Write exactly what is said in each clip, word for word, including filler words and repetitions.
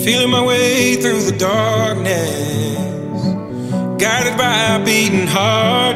feeling my way through the darkness, guided by a beating heart.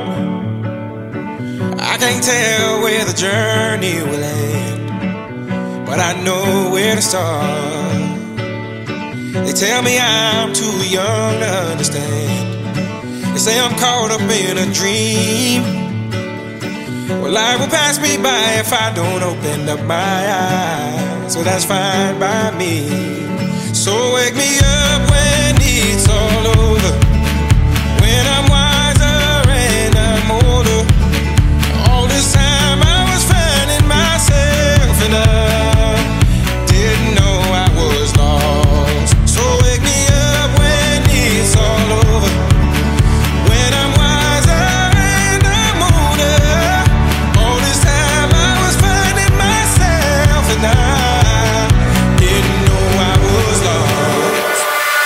I can't tell where the journey will end, but I know where to start. They tell me I'm too young to understand. They say I'm caught up in a dream. Well, life will pass me by if I don't open up my eyes, so that's fine by me. So wake me up when it's all over, when I'm wiser and I'm older. All this time I was finding myself and I didn't know I was lost. So wake me up when it's all over, when I'm wiser and I'm older. All this time I was finding myself and I didn't know I was lost.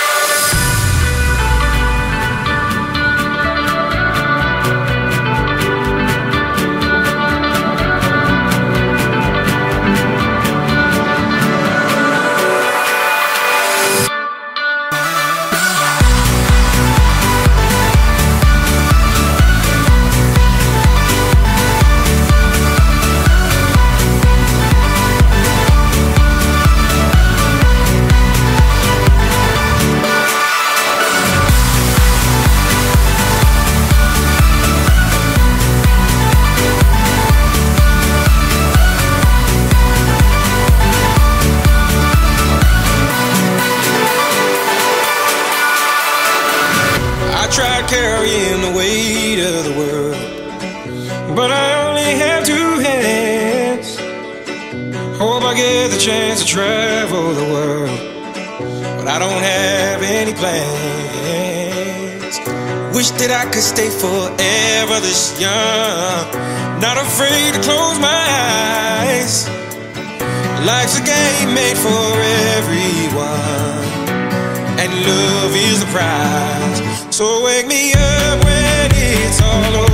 I tried carrying the weight of the world, but I only have two hands. Hope I get the chance to travel the world, but I don't have any plans. Wish that I could stay forever this young, not afraid to close my eyes. Life's a game made for everyone, and love is the prize. So wake me up when it's all over,